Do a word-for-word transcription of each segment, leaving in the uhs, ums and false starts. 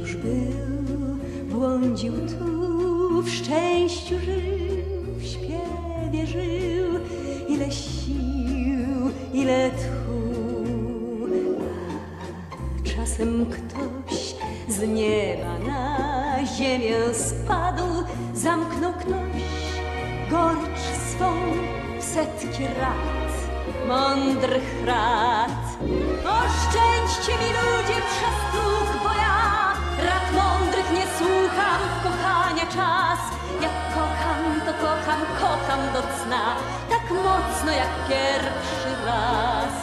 już był, błądził tu, w szczęściu żył, w śpiewie żył. Ile sił, ile tchu, a czasem ktoś z nieba na ziemię spadł, zamknął ktoś gorycz swą w setki rat, mądrych rad. Oszczędźcie mi ludzie przestróg, bo ja rad mądrych nie słucham, kochania czas. Jak kocham, to kocham, kocham do cna, tak mocno jak pierwszy raz.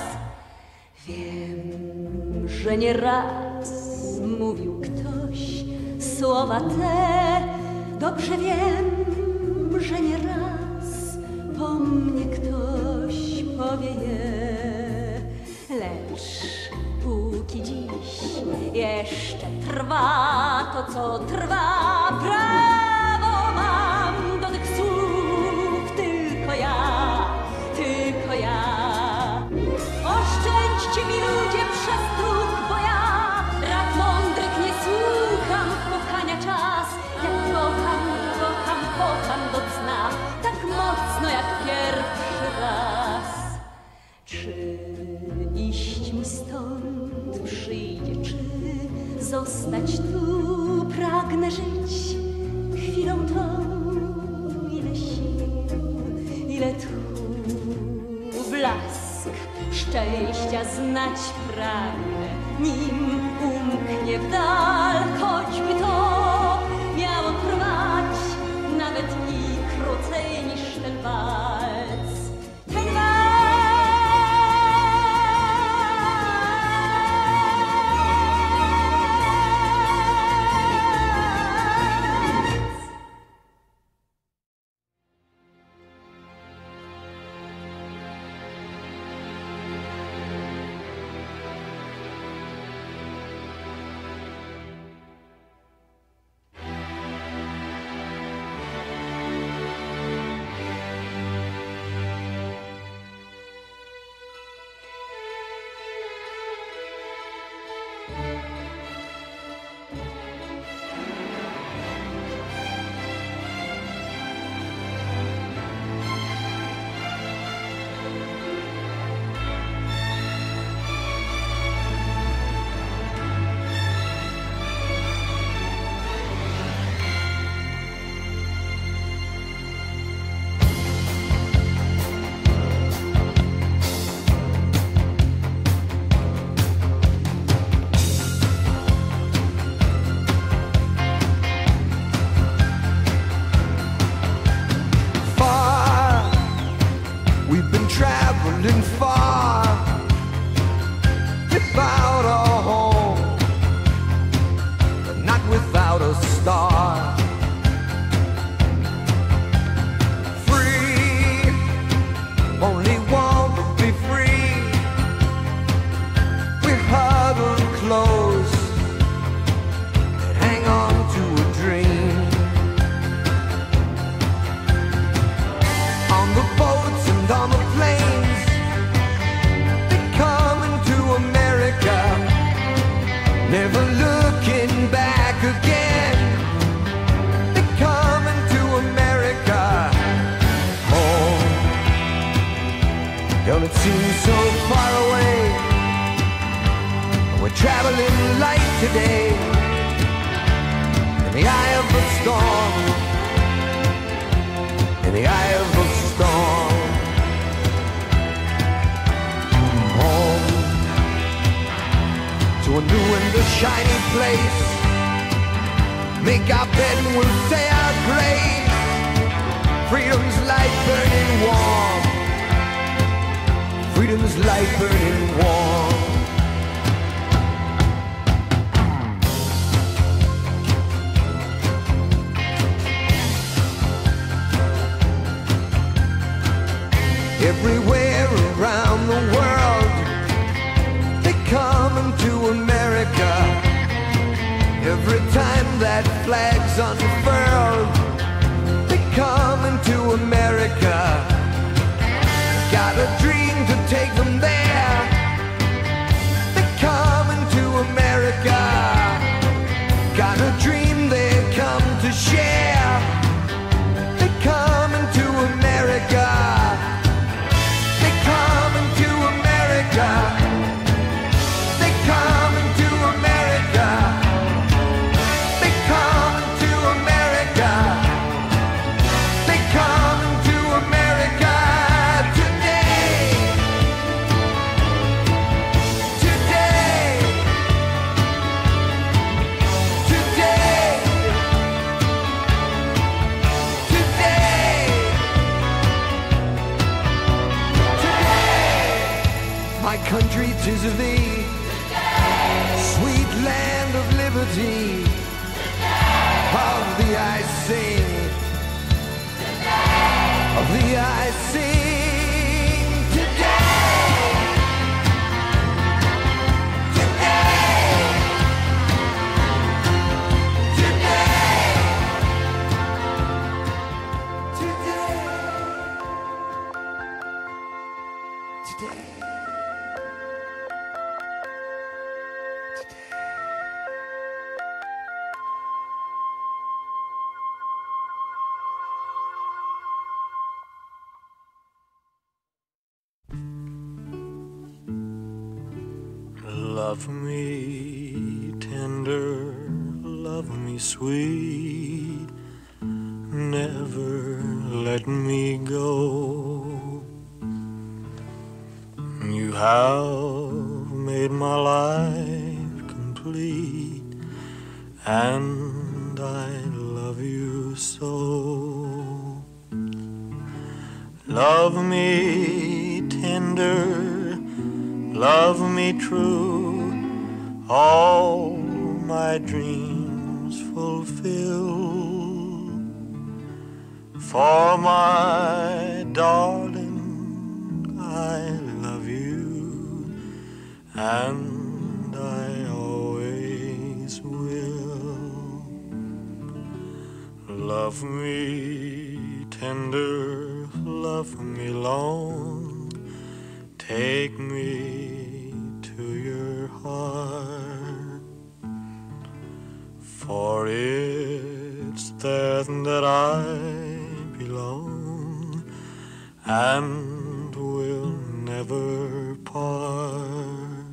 Wiem, że nie raz mówił ktoś słowa te, dobrze wiem, że nie raz po mnie ktoś powie je. Lecz póki dziś jeszcze trwa to, co trwa, prawo mam do tych słów tylko ja, tylko ja. Oszczędźcie mi ludzie przestróg, bo ja rad mądrych nie słucham, kochania czas. Jak kocham, kocham, kocham do cna, tak mocno jak pierwszy raz. Czy iść mi stąd przyjdzie, czy zostać tu? Pragnę żyć chwilą tą, ile sił, ile tchu, blask szczęścia znać pragnę, nim umknie w dal, choćby to miało trwać nawet i krócej niż ten walc. Ten walc. Traveling far, without a home, but not without a star. Free, only want to be free. We're huddled close and hang on to a dream. On the boats and on the planes, they're coming to America, never looking back again. They're coming to America, home. Don't it seem so far away? We're traveling light today, in the eye of the storm, in the eye of the storm. Home to a new and a shiny place. Make our bed and we'll say our grace. Freedom's light burning warm. Freedom's light burning warm. Everywhere around the world, they're coming to America. Every time that flag's unfurled, they're coming to America. Got a dream to take them there. They're coming to America. got a dream they come to share. They come into America. They come into America. They come into America. They come into America. They come into America today. Today. Today. Today. Today. My country, 'tis of thee. Sweet land of liberty. Of thee I sing. Of thee I sing today. Today. Today. Today. Today. Love me tender, love me sweet, never let me go. You have made my life complete, and I love you so. Love me tender, love me true, all my dreams fulfill. For my darling, I love you, and I always will. Love me tender, love me long, take me to your heart, for it's there that I belong and will never part.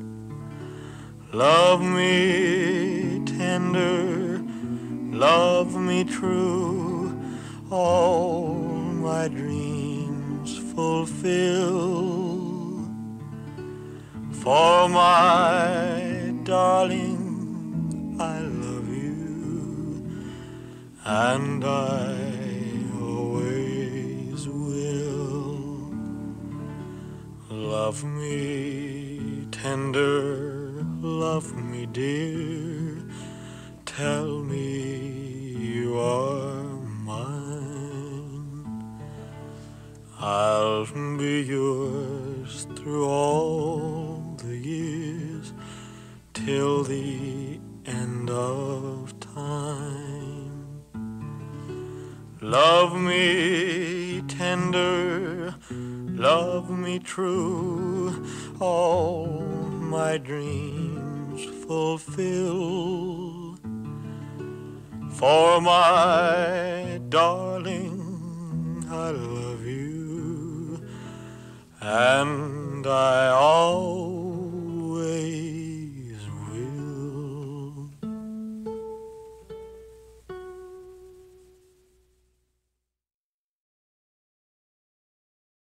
Love me tender, love me true, all my dreams fulfill. For my darling, I love you, and I always will. Love me tender, love me dear, tell me you are mine. I'll be yours through all the years, till the end of time. Love me tender, love me true, all my dreams fulfill. For my darling, I love you, and I always